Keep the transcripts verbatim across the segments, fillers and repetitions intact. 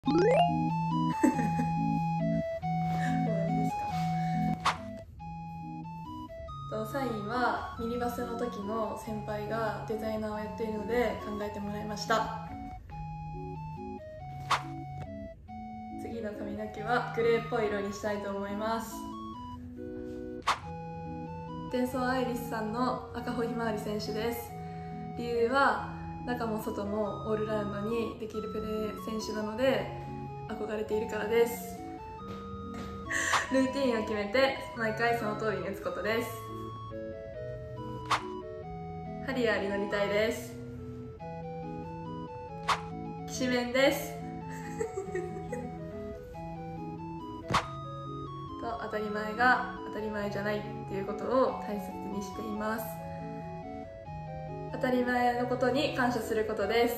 サインはミニバスの時の先輩がデザイナーをやっているので考えてもらいました。次の髪の毛はグレーっぽい色にしたいと思います。デンソーアイリスさんの赤穂ひまわり選手です。理由は中も外もオールラウンドにできるプレー選手なので憧れているからです。ルーティンを決めて毎回その通りに打つことです。ハリアーに乗りたいです。きしめんですと当たり前が当たり前じゃないっていうことを大切にしています。当たり前のことに感謝することです。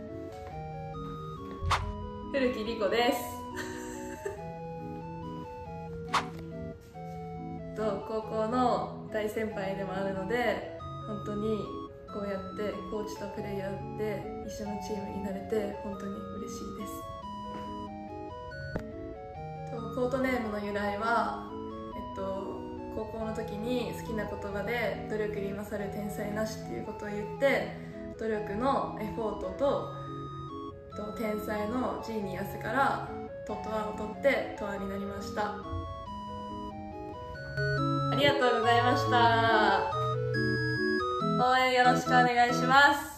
古木莉子ですと高校の大先輩でもあるので、本当にこうやってコーチとプレイヤーで一緒のチームになれて本当に嬉しいです。コートネームの由来は、えっと、高校の時に好きな言葉で努力に勝る天才なしっていうことを言って、努力のエフォートとと天才のジーニアスからトとアを取ってトアになりました。ありがとうございました。応援よろしくお願いします。